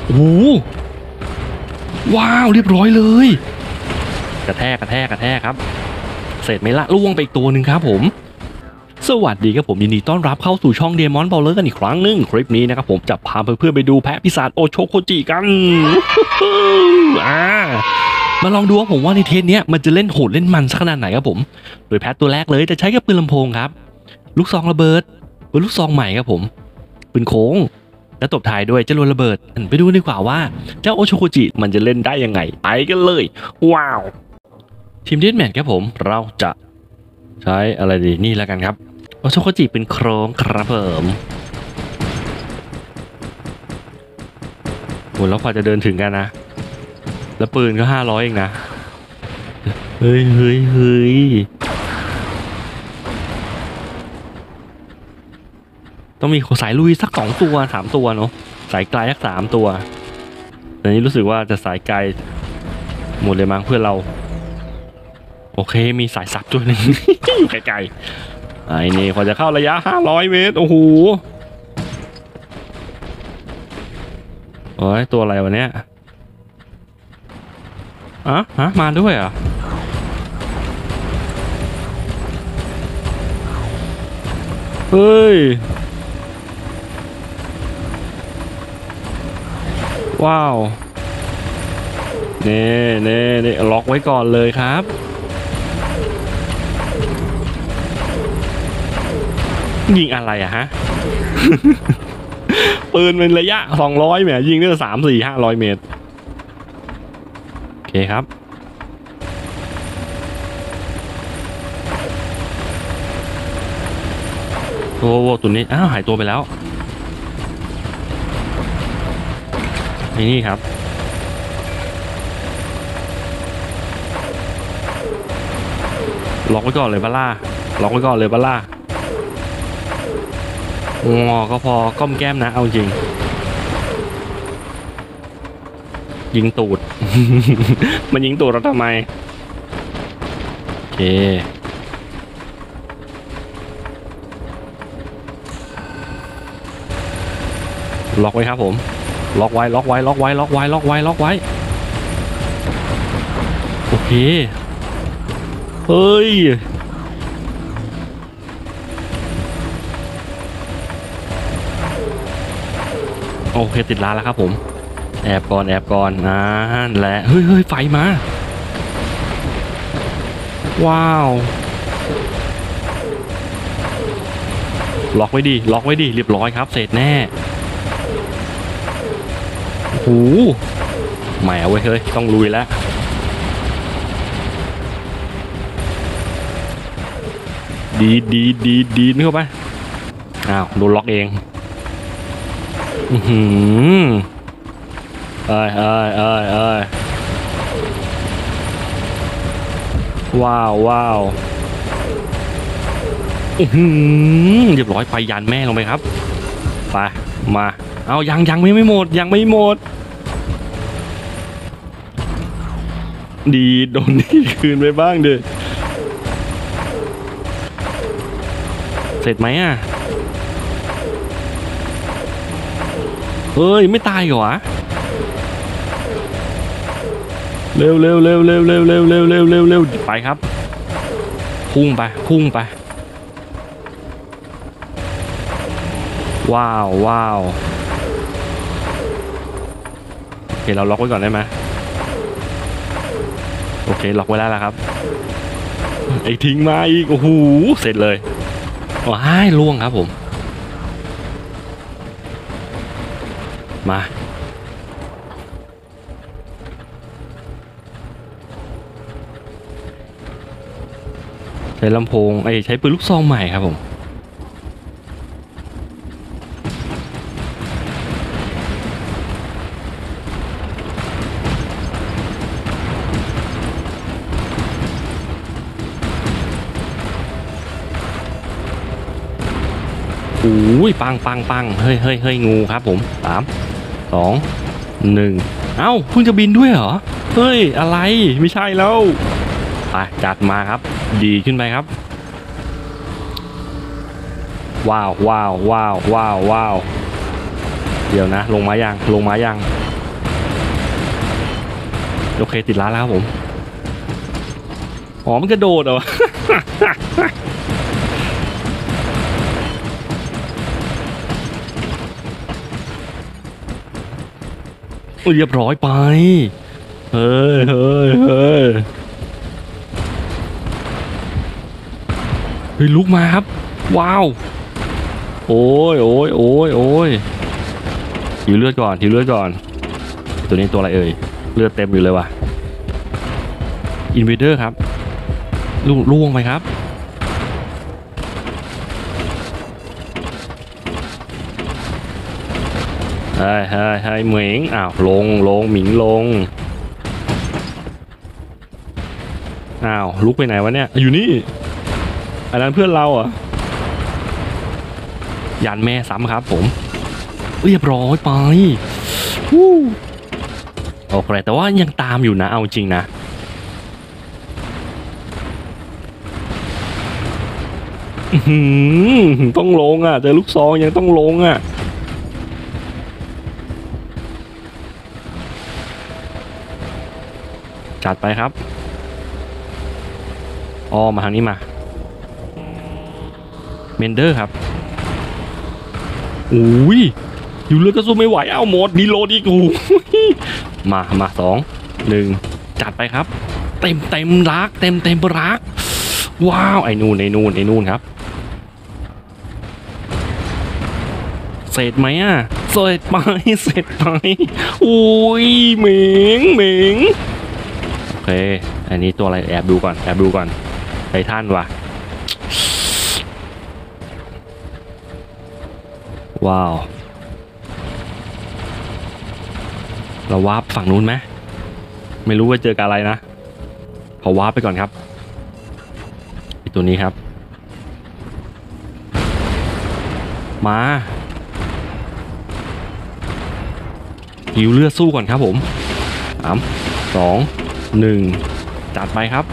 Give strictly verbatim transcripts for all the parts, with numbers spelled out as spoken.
โอ้ว้าวเรียบร้อยเลยกระแทกกระแทกกระแทกครับเสร็จไหมละล่วงไปอีกตัวหนึ่งครับผมสวัสดีครับผมยินดีต้อนรับเข้าสู่ช่องเดมอนบอลเลอร์กันอีกครั้งหนึ่งคลิปนี้นะครับผมจะพาเพื่อนๆไปดูแพะปีศาจโอโชโคจิกันอ่ามาลองดูว่าผมว่าในเทสเนี้ยมันจะเล่นโหดเล่นมันสักขนาดไหนครับผมโดยแพะตัวแรกเลยจะใช้กับปืนลำโพงครับลูกซองระเบิดเป็นลูกซองใหม่ครับผมปืนโค้งและตบท้ายด้วยจรวดระเบิดไปดูดีกว่าว่าเจ้าโอโชโคจิมันจะเล่นได้ยังไงไปกันเลยว้าวทีมเดนแมทครับผมเราจะใช้อะไรดีนี่แล้วกันครับโอโชโคจิเป็นโครงครับผมโหแล้วพอจะเดินถึงกันนะแล้วปืนก็ห้าร้อยเองนะเฮ้ยเฮ้ยเฮ้ยต้องมีสายลุยสักสองตัวสามตัวเนาะสายไกลสักสามตัวแต่นี้รู้สึกว่าจะสายไกลหมดเลยมั้งเพื่อนเราโอเคมีสายซับตัวหนึ่ง อยู่ไกลๆไอ้นี่พอจะเข้าระยะห้าร้อยเมตรโอ้โหโอ้ยตัวอะไรวะเนี้ยอ่ะฮะมาด้วยอ่ะเฮ้ยว้าวเน่เน่เน่ล็อกไว้ก่อนเลยครับยิงอะไรอะฮะ ปืนเป็นระยะสองร้อยแหมยิงได้สามสี่ห้าร้อยเมตรโอเคครับโอ้โหตัวนี้อ้าวหายตัวไปแล้วนี่ครับล็อกไว้ก่อนเลยบ้าล่าล็อกไว้ก่อนเลยบ้าล่างอก็พอก้มแก้มนะเอาจริงยิงตูด มันยิงตูดเราทำไมโอเคล็อกไว้ครับผมล็อกไว้ล็อกไว้ล็อกไว้ล็อกไว้ล็อกไว้ล็อกไว้โอเคเฮ้ยโอเคติดร้านแล้วครับผมแอบก่อนแอบก่อนนั่นแหละเฮ้ยเฮ้ยไฟมาว้าวล็อกไว้ดิล็อกไว้ดิเรียบร้อยครับเสร็จแน่โอ้โหแหมเว้ยเฮ้ยต้องลุยแล้วดีดีดีดีเข้าไปอ้าวโดนล็อกเองอือหือเอ้ยเอ้ยเอ้ยเอ้ยว้าวว้าวอือหือเรียบร้อยไปยันแม่ลงไปครับไปมาเอายังยังไม่ไม่หมดยังไม่หมดดีโดนนี่คืนไปบ้างเด้อเสร็จไหมอ่ะเฮ้ยไม่ตายเหรอวะเร็วเร็วเร็วเร็วเร็วเร็วเร็วเร็วเร็วเร็วไปครับพุ่งไปพุ่งไปว้าวว้าวโอเคเราล็อกไว้ก่อนได้ไหมโอเคล็อกไว้แล้วละครับไอ้ทิ้งมาอีกโอ้โหเสร็จเลยว้ายล่วงครับผมมาใช้ลำโพงไอ้ใช้ปืนลูกซองใหม่ครับผมโอ้ยปังปังปังเฮ้ยเฮ้ยเฮ้ยงูครับผมสามสองหนึ่งเอ้าเพิ่งจะบินด้วยเหรอเฮ้ยอะไรไม่ใช่แล้วไปจัดมาครับดีขึ้นไปครับว้าวว้าวว้าวว้าวว้าวเดี๋ยวนะลงมายังลงมายังโอเคติดล้าแล้วครับผมอ๋อมันกระโดดเหรอ เรียบร้อยไปเฮ้ยเฮ้ยเฮ้ยเฮ้ยลุกมาครับว้าวโอ้ยโอ้ยโอ้ยโอ้ยหิวเลือดก่อนหิวเลือดก่อนตัวนี้ตัวอะไรเอ่ยเลือดเต็มอยู่เลยว่ะอินเวเดอร์ครับลุล่วงไปครับเฮ้ยเฮ้ยเฮ้ยเหมิงอ้าวลงลงหมิงลงอ้าวลุกไปไหนวะเนี่ยอยู่นี่อันนั้นเพื่อนเราอ่ะยันแม่ซ้ำครับผมเรียบร้อยไปวู้โอเคแต่ว่ายังตามอยู่นะเอาจริงนะต้องลงอ่ะเจอลูกซองยังต้องลงอ่ะจัดไปครับอ๋อมาทางนี้มาเมนเดอร์ครับอุ้ยอยู่เลือดก็สู้ไม่ไหวเอ้าหมดดีโลดีกูมามาสองหนึ่งจัดไปครับเต็มเต็มรักเต็มเต็มรักว้าวไอ้นู่นไอ้นู่นไอ้นู่นครับเสร็จไหมอ่ะเสร็จไปเสร็จไปอุ้ยเหม่งเหม่งโอเคอันนี้ตัวอะไรแอบดูก่อนแอบดูก่อนไททันว่ะว้าวเราวาร์ปฝั่งนู้นไหมไม่รู้ว่าเจอกับอะไรนะพอวาร์ปไปก่อนครับไอตัวนี้ครับมาหิวเลือดสู้ก่อนครับผมสามสองหนึ่งจัดไปครับ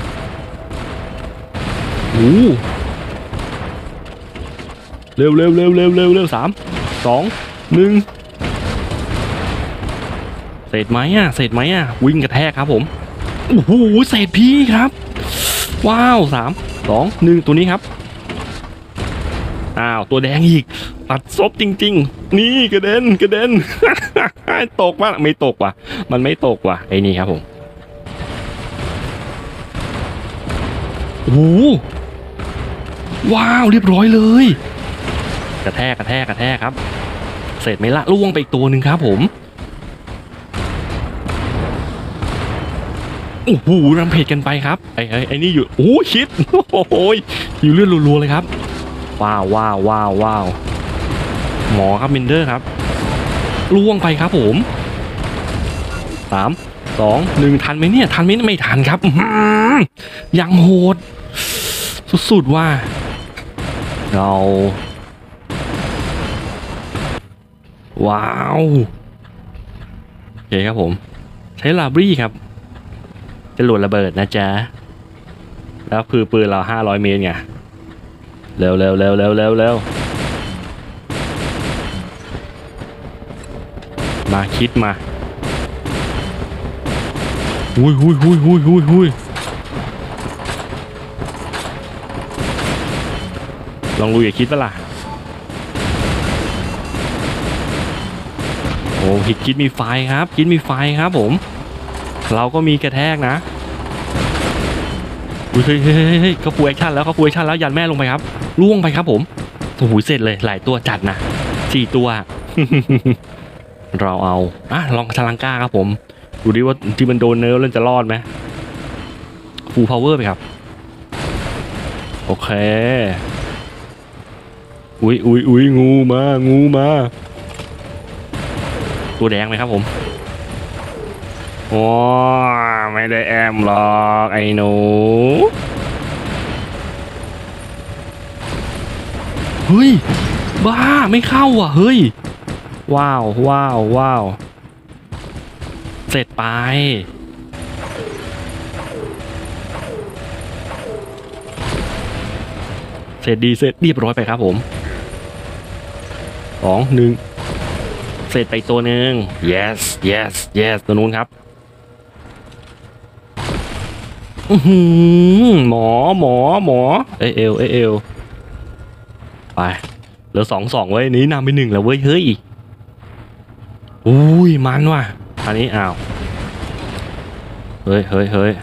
โอ้เร็วเร็วเร็วเร็วเร็วเร็วสามสองหนึ่งเสร็จไหมอ่ะเสร็จไหมอ่ะวิ่งกระแทกครับผมโอ้โหเสร็จพี่ครับว้าวสามสองหนึ่งตัวนี้ครับอ้าวตัวแดงอีกตัดซบจริงๆนี่กระเด็นกระเด็น ตกป่ะไม่ตกว่ะมันไม่ตกว่ะไอ้นี่ครับผมโอ้ว้าวเรียบร้อยเลยกระแทกกระแทกกระแทกครับเสร็จไหมละล่วงไปอีกตัวหนึ่งครับผมโอ้โหรำเพจกันไปครับไอ้ไอ้ไอ้นี่อยู่โอ้ชิดโอ้ยอยู่เลือดรัวๆเลยครับว้าวว้าวว้าวว้าวหมอครับเมนเดอร์ครับล่วงไปครับผมสามสองหนึ่งทันไหมเนี่ยทันไหมไม่ทันครับยังโหดสุดๆว่าเราว้าวโอเคครับผมใช้ลาบรี่ครับจะหลุดระเบิดนะจ๊ะแล้วคือปืนเราห้าร้อยเมตรไงเร็วเร็วเร็วเร็วเร็วเร็วมาคิดมาหุยหุยหุยหุยหุยหุยลองดูอย่าคิดปะล่ะโอ้คิดคิดมีไฟครับคิดมีไฟครับผมเราก็มีกระแทกนะเฮ้ยเฮ้ยเฮ้ยเขาฟูแอคชั่นแล้วเขาฟูแอคชั่นแล้วยันแม่ลงไปครับล่วงไปครับผมโอ้โหเสร็จเลยหลายตัวจัดนะสี่ตัว เราเอาอ่ะลองชาลังก้าครับผมดูดิว่าที่มันโดนเนิร์ฟแล้วจะรอดไหมฟูลพาวเวอร์ไปครับโอเคอุ้ยอุ้ยอุ้ยงูมางูมาตัวแดงไหมครับผมโอ้ไม่ได้แอมหรอกไอ้หนูเฮ้ยบ้าไม่เข้าอ่ะเฮ้ยว้าวว้าวว้าวเสร็จไปเสร็จดีเสร็จเรียบร้อยไปครับผมสองหนึ่ง เสร็จไปตัวหนึ่ง yes yes yes ตัวนู้นครับอือหือหมอหมอหมอเอเอลเอเอลไปเหลือสองสองเว้ยนี้นำไปหนึ่งแล้วเว้ยเฮ้ยอุ้ยมันว่ะอันนี้อ้าวเฮ้ยเฮ้ยเฮ้ย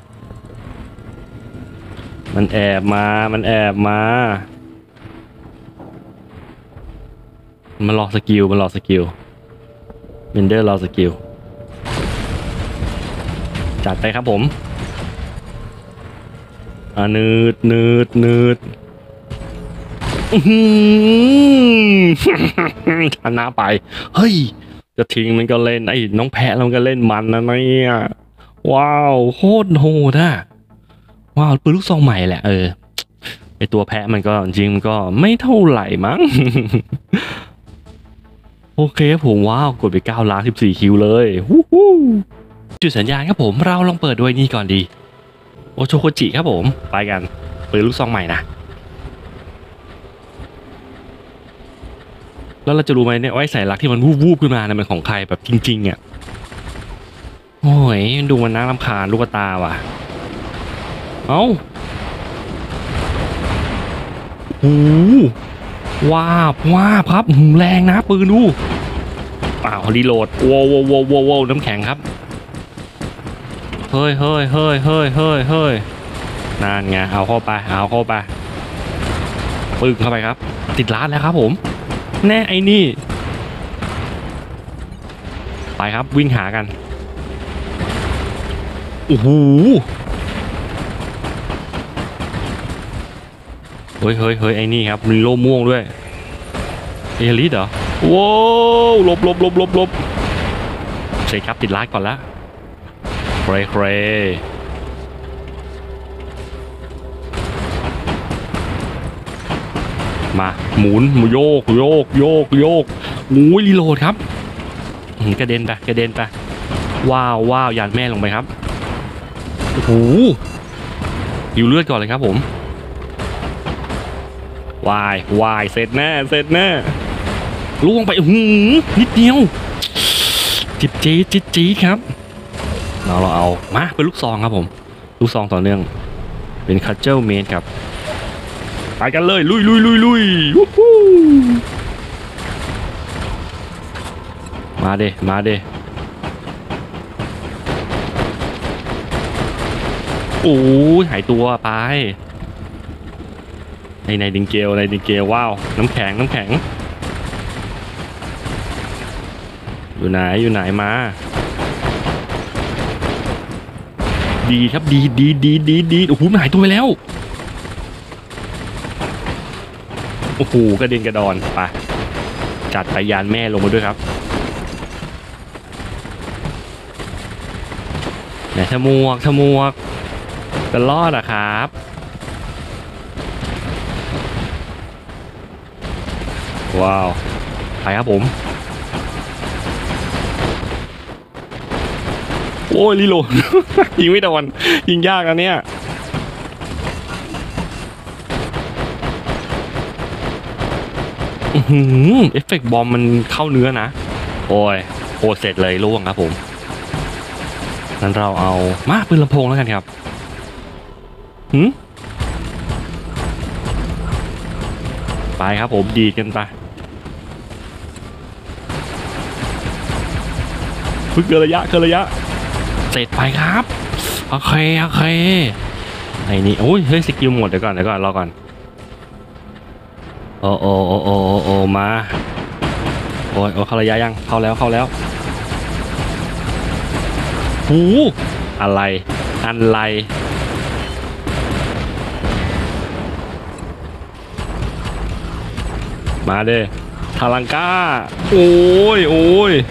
มันแอบมามันแอบมามันรอสกิลมันรอสกิลเบนเดอร์รอสกิลจัดไปครับผมอ่านืดนืดนืดชนะไปเฮ้ยจะทิ้งมันก็เล่นไอ้น้องแพะมันก็เล่นมันนะเนี่ยว้าวโคตรโหดอ่ะว้าวปืนลูกซองใหม่แหละเออไอตัวแพะมันก็จริงมันก็ไม่เท่าไหร่มั้ง โอเคผมว้าวกดไปเก้าล้านสิบสี่คิวเลยฮู้ฮู้จุดสัญญาณครับผมเราลองเปิดด้วยนี่ก่อนดีโอโชโคจิครับผมไปกันปืนลูกซองใหม่นะแล้วเราจะรู้ไหมเนี่ยว่าไอ้สายลักที่มันวูบวูบขึ้นมาเนี่ยมันของใครแบบจริงๆอ่ะโอ้ยดูมันน่ารำคาญลูกตาว่ะเอ้าหูว้าบว้าบครับหูแรงนะปืนดูอ้าวรีโหลดโว้วโว้วโว้วโว้วน้ำแข็งครับเฮ้ยเฮ้ยเฮ้ยเฮ้ยเฮ้ยเฮ้ยนั่นไงเอาเข้าไปเอาเข้าไปปึ้งเข้าไปครับติดร้านแล้วครับผมแน่ไอ้นี่ไปครับวิ่งหากันโอ้โหเฮ้ยเฮ้ยเฮ้ยไอ้นี่ครับมีโล่ม่วงด้วยเอลิสเหรอว้าวหลบหลบหลบหลบหลบเสร็จครับติดร้านก่อนละเครเครมาหมุนโยกโยกโยกโยกโอ้ยรีโหลดครับกระเด็นไปกระเด็นไปว้าวว้าวยานแม่ลงไปครับโอ้โหหิวเลือดก่อนเลยครับผมวายวายเสร็จแน่เสร็จแน่ล่วงไปหืมนิดเดียวจิบจี๊ดจิ๊ดจี๊ดครับเราเราเอามาเป็นลูกซองครับผมลูกซองต่อเนื่องเป็นคัตเจิลเมนครับไปกันเลยลุยลุยลุยลุยมาเดมาเดโอ้ยหายตัวไปในในดิงเกลในดิงเกลว้าวน้ำแข็งน้ำแข็งอยู่ไหนอยู่ไหนมาดีครับดีดีดีดีดีโอ้โหหายตัวไปแล้วโอ้โหกระเด็นกระดอนไปจัดไปยานแม่ลงมาด้วยครับเนี่ยชมวกชมวกจะรอดอะครับว้าวไปครับผมโอ้ยรีโหลด ยิงไม่โดนยิงยากนะเนี่ยอือเอฟเฟกต์บอมมันเข้าเนื้อนะโอ้ยโคเสร็จเลยล่วงครับผมนั้นเราเอามาปืนลำโพงแล้วกันครับหืมไปครับผมดีกันไปพึ่งเกินระยะเกินระยะเสร็จไปครับโอเคโอเคไอ้นี่โอ้ยเฮ้ยสกิลหมดเดี๋ยวก่อนเดี๋ยวก่อนรอก่อนโอ้โอ้โอ้โอ้โอ้มาโอ้ยโอ้เข้าระยะยังเข้าแล้วเข้าแล้วหูอะไรอะไรมาเด้ทารังก้าโอ้ยโอ้ย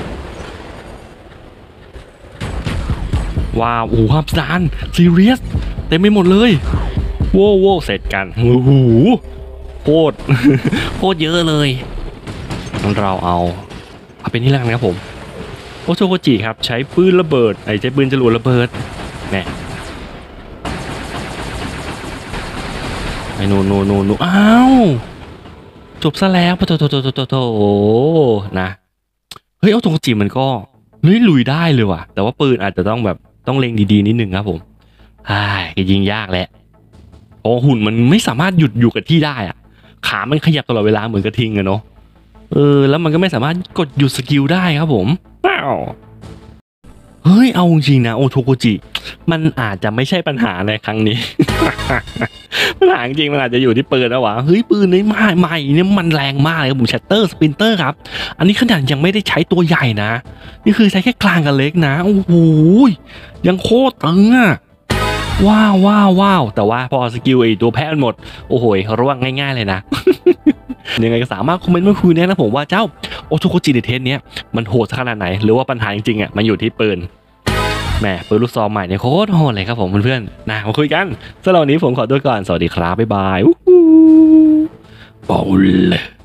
ว้าวโอ้โหฮับซานซีเรียสเต็มไปหมดเลยโว้โว้เสร็จกันโอ้โหโคตรโคตรเยอะเลยเราเอาเอาเป็นนี่แล้วกันครับผมโอโชโกจิครับใช้ปืนระเบิดไอ้ใช้ปืนจรวดระเบิดเนี่ยไอ้โนโนโนโนอ้าวจบซะแล้วปะโถโถโถโถโถนะเฮ้ยโอโชโกจิมันก็เฮ้ยลุยได้เลยว่ะแต่ว่าปืนอาจจะต้องแบบต้องเล็งดีๆนิดนึงครับผมอ่าก็ยิงยากแหละเพราะหุ่นมันไม่สามารถหยุดอยู่กับที่ได้อะขามันขยับตลอดเวลาเหมือนกระทิงอะเนาะเออแล้วมันก็ไม่สามารถกดหยุดสกิลได้ครับผมว้าวเฮ้ยเอาจริงนะโอโทโกจิมันอาจจะไม่ใช่ปัญหาในครั้งนี้ ปัญหาจริงมันอาจจะอยู่ที่ปืนนะวะเฮ้ยปืนนี้ใหม่ใหม่เนี่ยมันแรงมากเลยครับผมชัตเตอร์สปินเตอร์ครับอันนี้ขนาดยังไม่ได้ใช้ตัวใหญ่นะนี่คือใช้แค่กลางกับเล็กนะโอ้โหยังโคตรตึงอะว้าวว้าวว้าวแต่ว่าพอสกิลไอตัวแพ้มันหมดโอ้โหระวังง่ายๆเลยนะ ยังไงก็สามารถคอมเมนต์มาคุยได้นะผมว่าเจ้าโอโทโกจิในเทสเนี้ยมันโหดขนาดไหนหรือว่าปัญหาจริงๆอ่ะมันอยู่ที่ปืนแหมปืนลูกซองใหม่เนี่ยโคตรโหดเลยครับผมเพื่อนๆนะมาคุยกันสำหรับวันนี้ผมขอตัวก่อนสวัสดีครับบ๊ายบายบอล